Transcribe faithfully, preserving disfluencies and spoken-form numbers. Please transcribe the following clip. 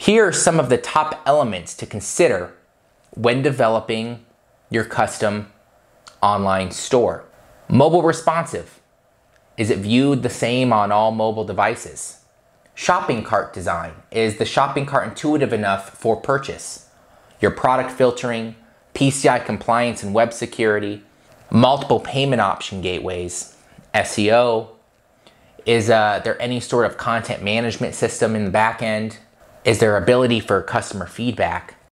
Here are some of the top elements to consider when developing your custom online store. Mobile responsive. Is it viewed the same on all mobile devices? Shopping cart design. Is the shopping cart intuitive enough for purchase? Your product filtering, P C I compliance and web security, multiple payment option gateways, S E O. Is uh, there any sort of content management system in the back end? Is there ability for customer feedback?